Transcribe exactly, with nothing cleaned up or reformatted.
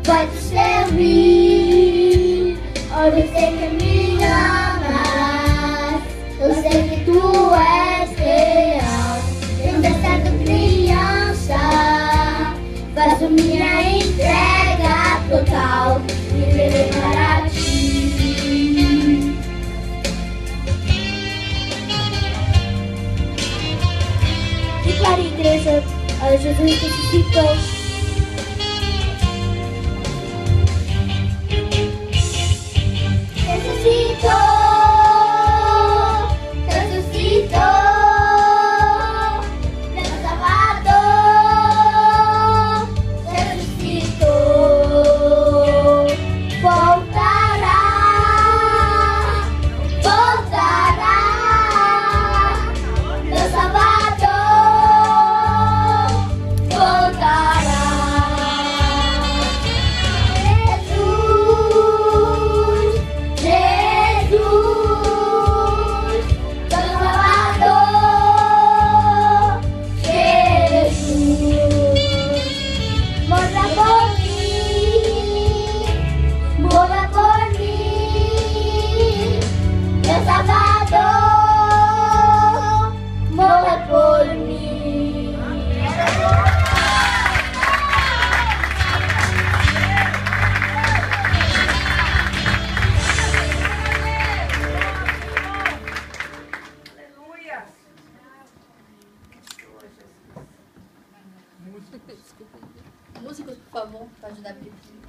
vai te servir. Oh, eu sei que me amas, eu sei que tu és real. Tem certo criança, faço minha entrega total, viverei para ti. Declare, igreja, a Jesus ressuscitou. Músicos, por favor, para ajudar a Bíblia.